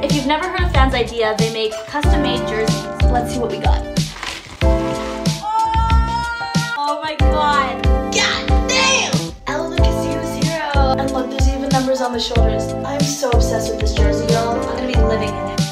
If you've never heard of Fansidea, they make custom-made jerseys. Let's see what we got. Oh my god! God damn! Ella Lucas Hero. And look, there's even numbers on the shoulders. I'm so obsessed with this jersey, y'all. I'm gonna be living in it.